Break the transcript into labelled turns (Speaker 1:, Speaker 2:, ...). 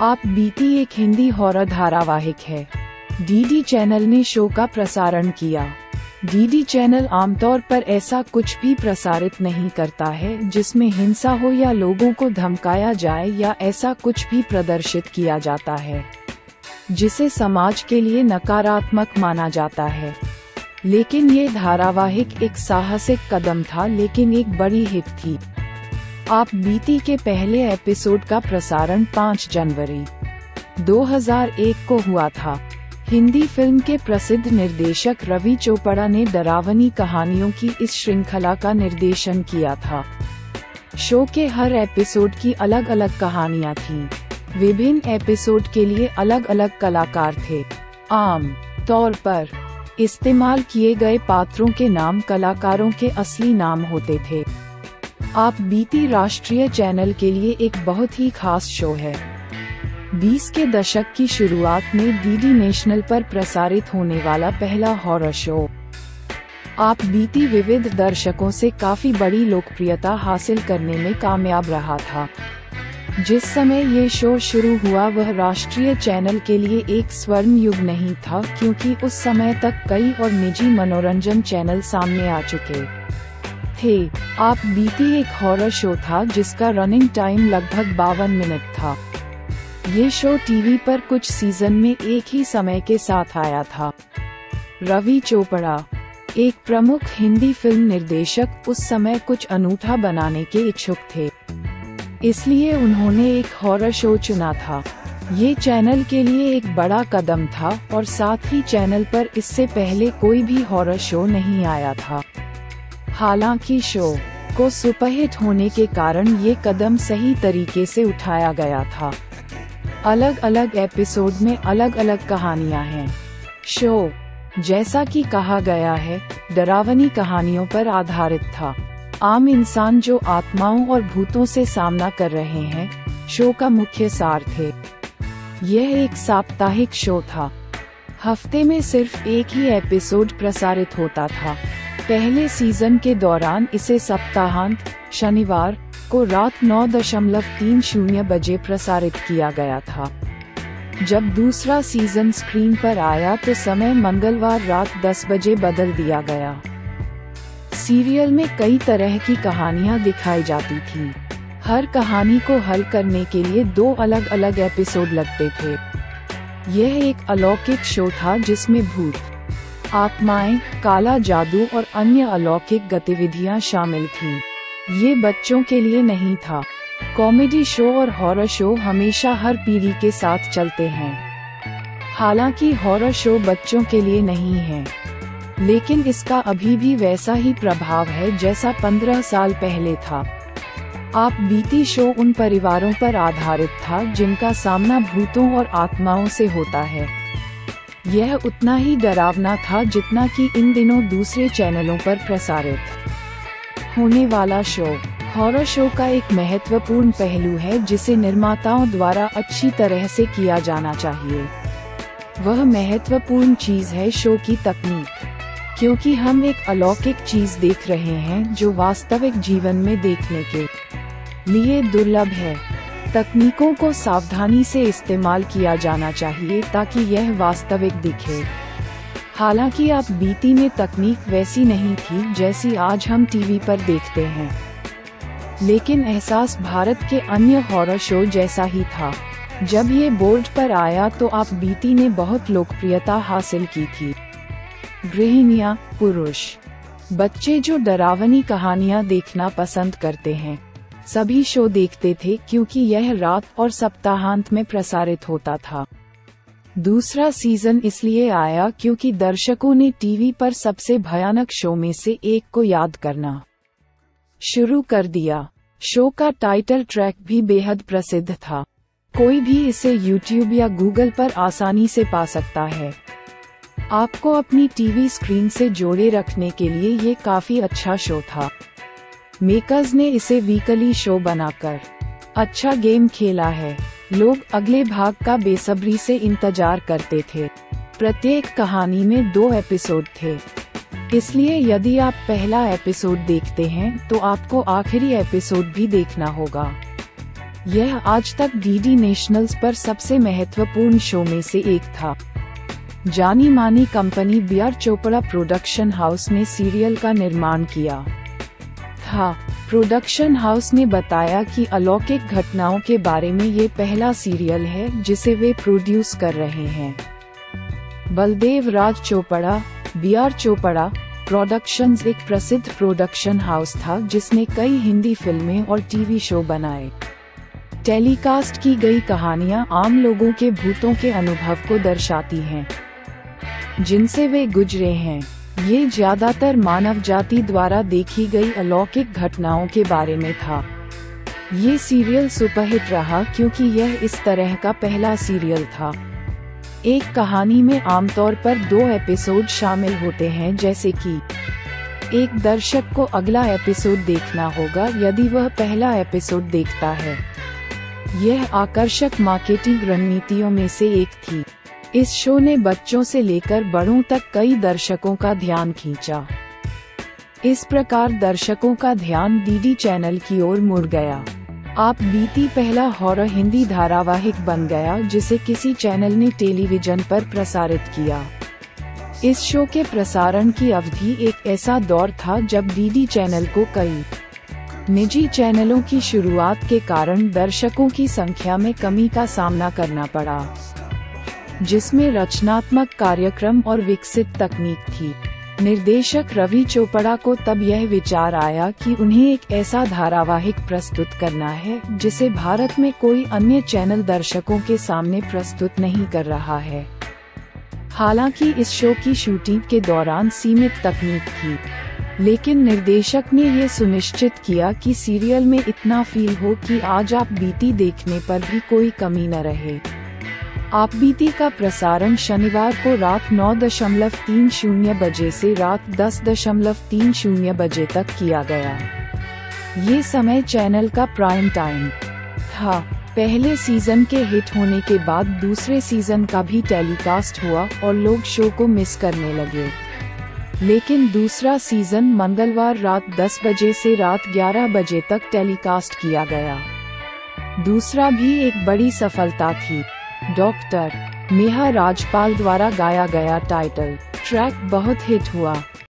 Speaker 1: आप बीती एक हिंदी हॉरर धारावाहिक है। डीडी चैनल ने शो का प्रसारण किया। डीडी चैनल आमतौर पर ऐसा कुछ भी प्रसारित नहीं करता है जिसमें हिंसा हो या लोगों को धमकाया जाए या ऐसा कुछ भी प्रदर्शित किया जाता है जिसे समाज के लिए नकारात्मक माना जाता है। लेकिन ये धारावाहिक एक साहसिक कदम था, लेकिन एक बड़ी हिट थी। आप बीती के पहले एपिसोड का प्रसारण 5 जनवरी 2001 को हुआ था। हिंदी फिल्म के प्रसिद्ध निर्देशक रवि चोपड़ा ने डरावनी कहानियों की इस श्रृंखला का निर्देशन किया था। शो के हर एपिसोड की अलग अलग कहानियां थीं। विभिन्न एपिसोड के लिए अलग अलग कलाकार थे। आम तौर पर इस्तेमाल किए गए पात्रों के नाम कलाकारों के असली नाम होते थे। आप बीती राष्ट्रीय चैनल के लिए एक बहुत ही खास शो है। 20 के दशक की शुरुआत में डीडी नेशनल पर प्रसारित होने वाला पहला हॉरर शो। आप बीती विविध दर्शकों से काफी बड़ी लोकप्रियता हासिल करने में कामयाब रहा था। जिस समय ये शो शुरू हुआ वह राष्ट्रीय चैनल के लिए एक स्वर्ण युग नहीं था, क्योंकि उस समय तक कई और निजी मनोरंजन चैनल सामने आ चुके थे। आप बीती एक हॉरर शो था जिसका रनिंग टाइम लगभग 52 मिनट था। ये शो टीवी पर कुछ सीजन में एक ही समय के साथ आया था। रवि चोपड़ा एक प्रमुख हिंदी फिल्म निर्देशक उस समय कुछ अनूठा बनाने के इच्छुक थे, इसलिए उन्होंने एक हॉरर शो चुना था। ये चैनल के लिए एक बड़ा कदम था और साथ ही चैनल पर इससे पहले कोई भी हॉरर शो नहीं आया था। हालांकि शो को सुपरहिट होने के कारण ये कदम सही तरीके से उठाया गया था। अलग अलग एपिसोड में अलग अलग कहानियां हैं। शो, जैसा कि कहा गया है, डरावनी कहानियों पर आधारित था। आम इंसान जो आत्माओं और भूतों से सामना कर रहे हैं, शो का मुख्य सार थे। यह एक साप्ताहिक शो था। हफ्ते में सिर्फ एक ही एपिसोड प्रसारित होता था। पहले सीजन के दौरान इसे सप्ताहांत शनिवार को रात 9:30 बजे प्रसारित किया गया था। जब दूसरा सीजन स्क्रीन पर आया तो समय मंगलवार रात 10 बजे बदल दिया गया। सीरियल में कई तरह की कहानियां दिखाई जाती थीं। हर कहानी को हल करने के लिए 2 अलग अलग एपिसोड लगते थे। यह एक अलौकिक शो था जिसमें भूत, आत्माएं, काला जादू और अन्य अलौकिक गतिविधियां शामिल थीं। ये बच्चों के लिए नहीं था। कॉमेडी शो और हॉरर शो हमेशा हर पीढ़ी के साथ चलते हैं। हालांकि हॉरर शो बच्चों के लिए नहीं है, लेकिन इसका अभी भी वैसा ही प्रभाव है जैसा 15 साल पहले था। आप बीती शो उन परिवारों पर आधारित था जिनका सामना भूतों और आत्माओं से होता है। यह उतना ही डरावना था जितना कि इन दिनों दूसरे चैनलों पर प्रसारित होने वाला शो। हॉरर शो का एक महत्वपूर्ण पहलू है जिसे निर्माताओं द्वारा अच्छी तरह से किया जाना चाहिए। वह महत्वपूर्ण चीज है शो की तकनीक, क्योंकि हम एक अलौकिक चीज देख रहे हैं जो वास्तविक जीवन में देखने के लिए दुर्लभ है। तकनीकों को सावधानी से इस्तेमाल किया जाना चाहिए ताकि यह वास्तविक दिखे। हालांकि आप बीती में तकनीक वैसी नहीं थी जैसी आज हम टीवी पर देखते हैं, लेकिन एहसास भारत के अन्य हॉरर शो जैसा ही था। जब ये बोर्ड पर आया तो आप बीती ने बहुत लोकप्रियता हासिल की थी। गृहिणियां, पुरुष, बच्चे जो डरावनी कहानियां देखना पसंद करते हैं, सभी शो देखते थे क्योंकि यह रात और सप्ताहांत में प्रसारित होता था। दूसरा सीजन इसलिए आया क्योंकि दर्शकों ने टीवी पर सबसे भयानक शो में से एक को याद करना शुरू कर दिया। शो का टाइटल ट्रैक भी बेहद प्रसिद्ध था। कोई भी इसे YouTube या Google पर आसानी से पा सकता है। आपको अपनी टीवी स्क्रीन से जोड़े रखने के लिए ये काफी अच्छा शो था। मेकर्स ने इसे वीकली शो बनाकर अच्छा गेम खेला है। लोग अगले भाग का बेसब्री से इंतजार करते थे। प्रत्येक कहानी में 2 एपिसोड थे, इसलिए यदि आप पहला एपिसोड देखते हैं तो आपको आखिरी एपिसोड भी देखना होगा। यह आज तक डीडी नेशनल्स पर सबसे महत्वपूर्ण शो में से एक था। जानी मानी company BR. Chopra production house ने सीरियल का निर्माण किया था। प्रोडक्शन हाउस ने बताया कि अलौकिक घटनाओं के बारे में ये पहला सीरियल है जिसे वे प्रोड्यूस कर रहे हैं। बलदेव राज चोपड़ा बी.आर. चोपड़ा प्रोडक्शंस एक प्रसिद्ध प्रोडक्शन हाउस था जिसने कई हिंदी फिल्में और टीवी शो बनाए। टेलीकास्ट की गई कहानियां आम लोगों के भूतों के अनुभव को दर्शाती हैं जिनसे वे गुजरे हैं। ये ज्यादातर मानव जाति द्वारा देखी गई अलौकिक घटनाओं के बारे में था। ये सीरियल सुपरहिट रहा क्योंकि यह इस तरह का पहला सीरियल था। एक कहानी में आमतौर पर 2 एपिसोड शामिल होते हैं, जैसे कि एक दर्शक को अगला एपिसोड देखना होगा यदि वह पहला एपिसोड देखता है। यह आकर्षक मार्केटिंग रणनीतियों में से एक थी। इस शो ने बच्चों से लेकर बड़ों तक कई दर्शकों का ध्यान खींचा। इस प्रकार दर्शकों का ध्यान डीडी चैनल की ओर मुड़ गया। आप बीती पहला हॉरर हिंदी धारावाहिक बन गया जिसे किसी चैनल ने टेलीविजन पर प्रसारित किया। इस शो के प्रसारण की अवधि एक ऐसा दौर था जब डीडी चैनल को कई निजी चैनलों की शुरुआत के कारण दर्शकों की संख्या में कमी का सामना करना पड़ा, जिसमें रचनात्मक कार्यक्रम और विकसित तकनीक थी। निर्देशक रवि चोपड़ा को तब यह विचार आया कि उन्हें एक ऐसा धारावाहिक प्रस्तुत करना है जिसे भारत में कोई अन्य चैनल दर्शकों के सामने प्रस्तुत नहीं कर रहा है। हालांकि इस शो की शूटिंग के दौरान सीमित तकनीक थी, लेकिन निर्देशक ने यह सुनिश्चित किया कि सीरियल में इतना फील हो कि आज आप बीती देखने पर भी कोई कमी न रहे। आप बीती का प्रसारण शनिवार को रात 9:30 बजे से रात 10:30 बजे तक किया गया। ये समय चैनल का प्राइम टाइम था। पहले सीजन के हिट होने के बाद दूसरे सीजन का भी टेलीकास्ट हुआ और लोग शो को मिस करने लगे। लेकिन दूसरा सीजन मंगलवार रात 10 बजे से रात 11 बजे तक टेलीकास्ट किया गया। दूसरा भी एक बड़ी सफलता थी। डॉक्टर नेहा राजपाल द्वारा गाया गया टाइटल ट्रैक बहुत हिट हुआ।